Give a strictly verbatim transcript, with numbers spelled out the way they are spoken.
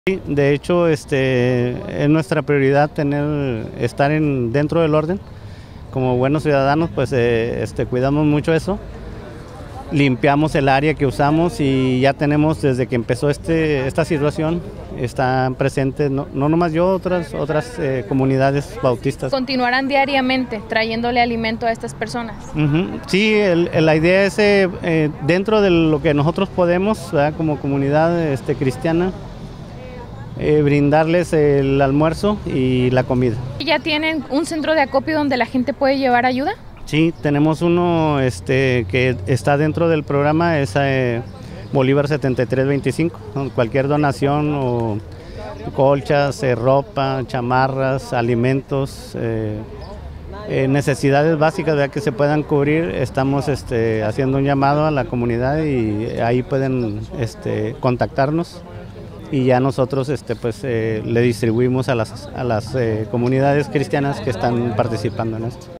Sí, de hecho, este, es nuestra prioridad tener, estar en, dentro del orden. Como buenos ciudadanos, pues eh, este, cuidamos mucho eso. Limpiamos el área que usamos y ya tenemos, desde que empezó este, esta situación, están presentes, no, no nomás yo, otras, otras eh, comunidades bautistas. ¿Continuarán diariamente trayéndole alimento a estas personas? Uh-huh. Sí, el, el, la idea es, eh, eh, dentro de lo que nosotros podemos, ¿verdad?, como comunidad este, cristiana, Eh, brindarles el almuerzo y la comida. ¿Ya tienen un centro de acopio donde la gente puede llevar ayuda? Sí, tenemos uno este, que está dentro del programa, es eh, Bolívar setenta y tres veinticinco. Cualquier donación o colchas, eh, ropa, chamarras, alimentos, eh, eh, necesidades básicas, ¿verdad?, que se puedan cubrir. Estamos este, haciendo un llamado a la comunidad y ahí pueden este, contactarnos. Y ya nosotros este, pues, eh, le distribuimos a las, a las eh, comunidades cristianas que están participando en esto.